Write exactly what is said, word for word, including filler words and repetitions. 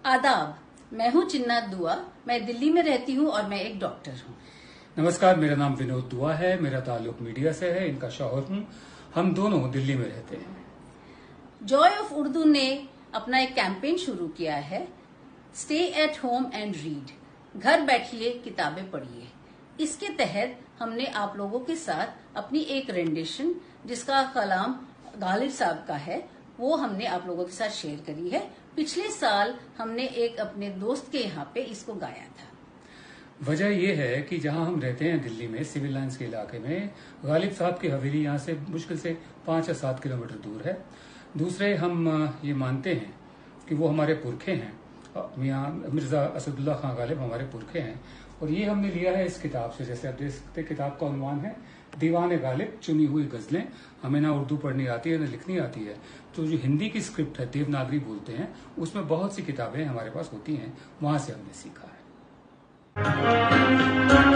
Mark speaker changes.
Speaker 1: आदाब, मैं हूँ चिन्ना दुआ। मैं दिल्ली में रहती हूँ और मैं एक डॉक्टर हूँ।
Speaker 2: नमस्कार, मेरा नाम विनोद दुआ है। मेरा ताल्लुक मीडिया से है। इनका शौहर हूँ। हम दोनों दिल्ली में रहते हैं।
Speaker 1: जॉय ऑफ उर्दू ने अपना एक कैंपेन शुरू किया है, stay at home and read. घर बैठिए, किताबें पढ़िए। इसके तहत हमने आप लोगों के साथ अपनी एक रेंडिशन, जिसका कलाम गालिब साहब का है, वो हमने आप लोगों के साथ शेयर करी है। पिछले साल हमने एक अपने दोस्त के यहाँ पे इसको गाया था।
Speaker 2: वजह यह है कि जहां हम रहते हैं दिल्ली में, सिविल लाइंस के इलाके में, गालिब साहब की हवेली यहाँ से मुश्किल से पांच या सात किलोमीटर दूर है। दूसरे, हम ये मानते हैं कि वो हमारे पुरखे हैं। मियाँ मिर्जा असदुल्ला खां गालिब हमारे पुरखे हैं। और ये हमने लिया है इस किताब से। जैसे आप देख सकते, किताब का उन्वान है दीवाने गालिब, चुनी हुई गजलें। हमें ना उर्दू पढ़नी आती है ना लिखनी आती है, तो जो हिंदी की स्क्रिप्ट है, देवनागरी बोलते हैं, उसमें बहुत सी किताबें हमारे पास होती हैं, वहां से हमने सीखा है।